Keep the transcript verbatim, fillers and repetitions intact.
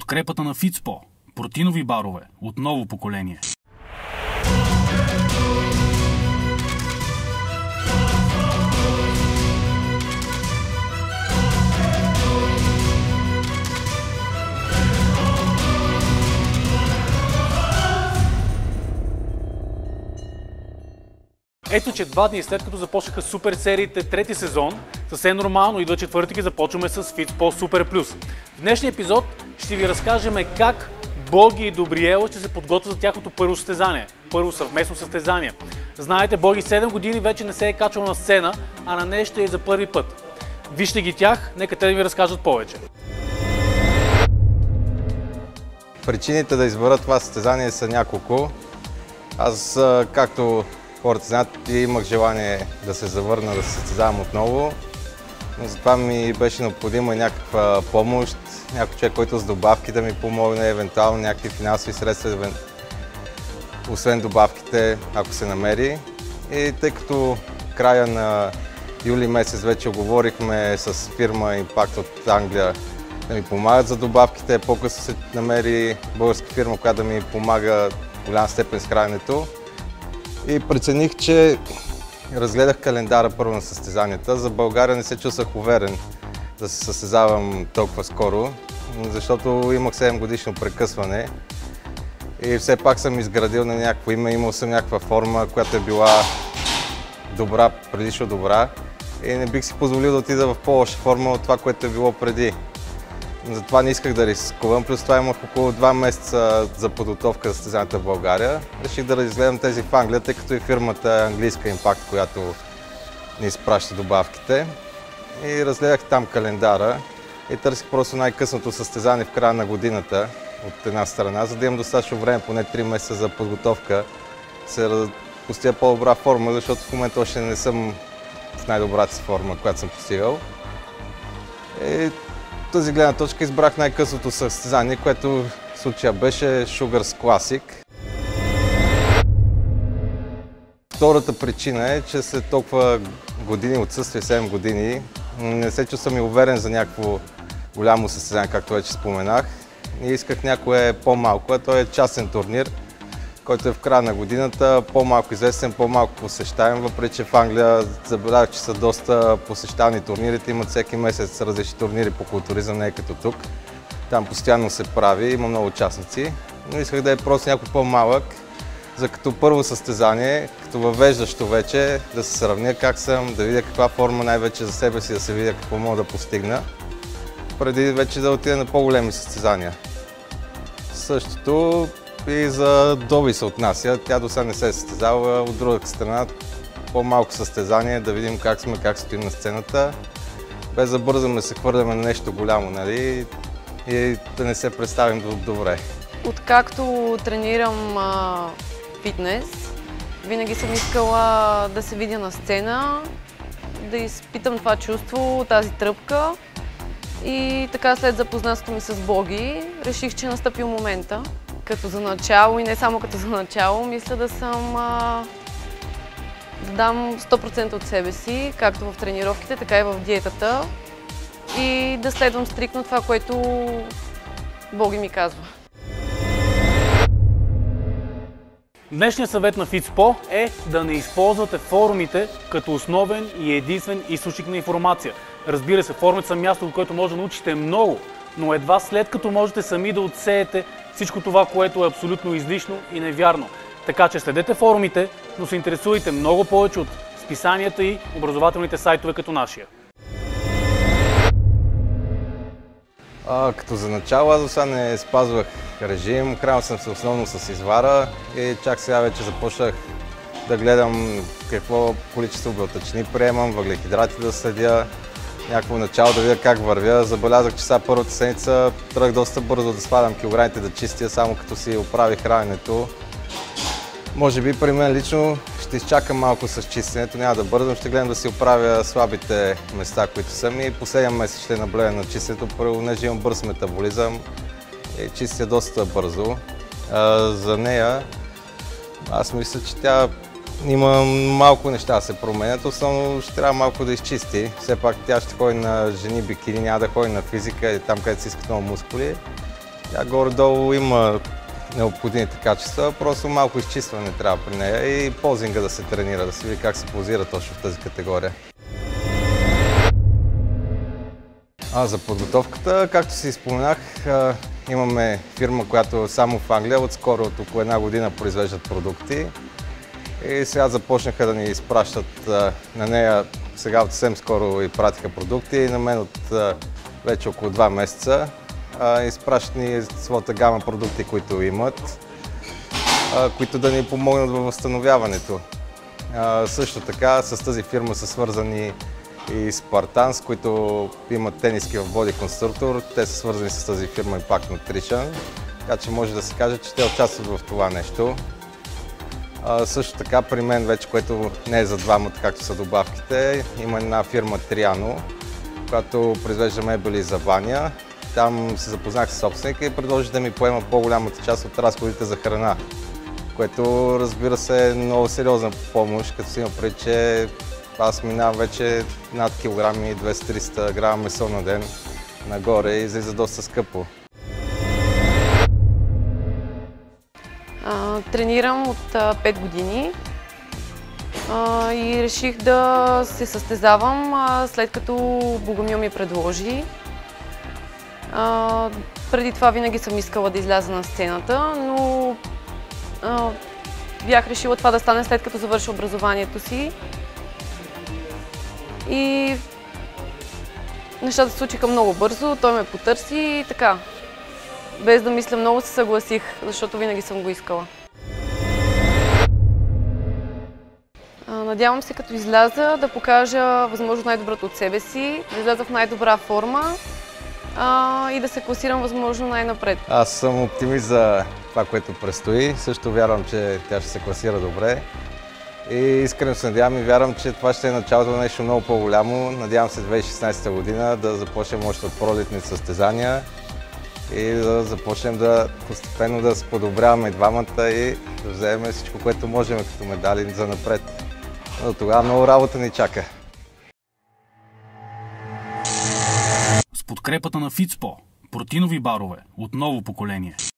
подкрепата на Фитспо, протеинови барове от ново поколение. Ето, че два дни след като започнаха супер сериите трети сезон, съвсем нормално идва четвъртък и започваме с Фитспо Супер Плюс. В днешния епизод ще ви разкажем как Боги и Добриела ще се подготвят за тяхното първо състезание. Първо съвместно състезание. Знаете, Боги седем години вече не се е качвал на сцена, а на нея ще е за първи път. Вижте ги тях, нека те да ви разкажат повече. Причините да избера това състезание са няколко. Аз, както хората знаят, имах желание да се завърна, да се състезавам отново, но затова ми беше необходима някаква помощ, някой човек, който с добавки да ми помогне, евентуално някакви финансови средства, освен добавките, ако се намери. И тъй като края на юли месец вече оговорихме с фирма Impact от Англия да ми помагат за добавките, по-късно се намери българска фирма, която да ми помага в голяма степен с храненето. И прецених, че разгледах календара първо на състезанията. За България не се чувствах уверен да се състезавам толкова скоро, защото имах седем годишно прекъсване и все пак съм изградил на някакво име, имал съм някаква форма, която е била добра, предишно добра и не бих си позволил да отида в по-лоша форма от това, което е било преди. Затова не исках да рискувам, плюс това имах около два месеца за подготовка за състезанията в България. Реших да разгледам тези в Англия, тъй като и фирмата е английска Impact, която ни изпраща добавките. И разгледах там календара и търсих просто най-късното състезание в края на годината от една страна, за да имам достатъчно време, поне три месеца за подготовка, се постига по-добра форма, защото в момента още не съм в най-добрата си форма, която съм постигал. И тази гледна точка избрах най-късното състезание, което в случая беше Sugars Classic. Втората причина е, че след толкова години отсъствие, седем години, не се чувствам и уверен за някакво голямо състезание, както вече споменах. И исках някое по-малко, а той е частен турнир, който е в края на годината, по-малко известен, по-малко посещаем, въпреки че в Англия забелязах, че са доста посещавани турнирите, имат всеки месец различни турнири по културизъм, не е като тук. Там постоянно се прави, има много участници, но исках да е просто някой по-малък, за като първо състезание, като въвеждащо вече, да се сравня как съм, да видя каква форма най-вече за себе си, да се видя какво мога да постигна, преди вече да отида на по-големи състезания. Същото и за Доби се отнася. Тя до сега не се е състезала. От друга страна, по-малко състезание, да видим как сме, как стоим на сцената, без да бързаме да се хвърляме на нещо голямо, нали? И да не се представим добре. Откакто тренирам а, фитнес, винаги съм искала да се видя на сцена, да изпитам това чувство, тази тръпка. И така след запознанството ми с Боги, реших, че е настъпил момента. Като за начало и не само като за начало, мисля да съм а, да дам сто процента от себе си, както в тренировките, така и в диетата и да следвам стриктно това, което Боги ми казва. Днешният съвет на Фитспо е да не използвате форумите като основен и единствен източник на информация. Разбира се, форумите са място, в което може да научите много, но едва след като можете сами да отсеете всичко това, което е абсолютно излишно и невярно. Така че следете форумите, но се интересувайте много повече от списанията и образователните сайтове като нашия. А, като за начало, аз до сега не спазвах режим, хранил съм се основно с извара и чак сега вече започнах да гледам какво количество белтъчини приемам, въглехидрати да следя, някакво начало да видя как вървя. Забелязах, че сега първата седмица тръгнах доста бързо да свалям килограмите, да чистя, само като си оправих храненето. Може би при мен лично ще изчакам малко с чистенето, няма да бързам, ще гледам да си оправя слабите места, които съм и последния месец ще наблегна на чистенето, понеже имам бърз метаболизъм и чистя доста бързо. А, за нея аз мисля, че тя има малко неща да се променят, основно ще трябва малко да изчисти. Все пак тя ще ходи на жени бикини, няма да ходи на физика, там където си искат много мускули. Тя горе-долу има необходимите качества, просто малко изчистване трябва при нея и позинга да се тренира, да се види как се позира точно в тази категория. А за подготовката, както си споменах, имаме фирма, която само в Англия отскоро от около една година произвеждат продукти. И сега започнаха да ни изпращат на нея, сега съвсем скоро и пратиха продукти и на мен от вече около два месеца. Изпращат ни своята гама продукти, които имат, които да ни помогнат във възстановяването. Също така с тази фирма са свързани и Spartan, с които имат тениски в Body Constructor. Те са свързани с тази фирма Impact Nutrition, така че може да се каже, че те участват в това нещо. А, също така при мен вече, което не е за двамата, както са добавките, има една фирма Triano, която произвежда мебели за Ваня. Там се запознах с собственика и предложи да ми поема по-голямата част от разходите за храна, което разбира се е много сериозна помощ, като си има преди, че аз минавам вече над килограми, двеста до триста грама месо на ден нагоре и излиза доста скъпо. А, тренирам от а, пет години а, и реших да се състезавам, а, след като Богомил ми предложи. А, преди това винаги съм искала да изляза на сцената, но а, бях решила това да стане след като завърша образованието си. И нещата се случиха много бързо, той ме потърси и така. Без да мисля много се съгласих, защото винаги съм го искала. Надявам се като изляза да покажа възможно най-доброто от себе си, да изляза в най-добра форма а, и да се класирам възможно най-напред. Аз съм оптимист за това, което предстои. Също вярвам, че тя ще се класира добре. И искрено се надявам и вярвам, че това ще е началото на нещо много по-голямо. Надявам се две хиляди и шестнадесета година да започнем още от пролетни състезания и да започнем да постепенно да се подобряваме двамата и да вземем всичко, което можем като медали за напред. Но тогава много работа ни чака. С подкрепата на Фитспо, протеинови барове от ново поколение.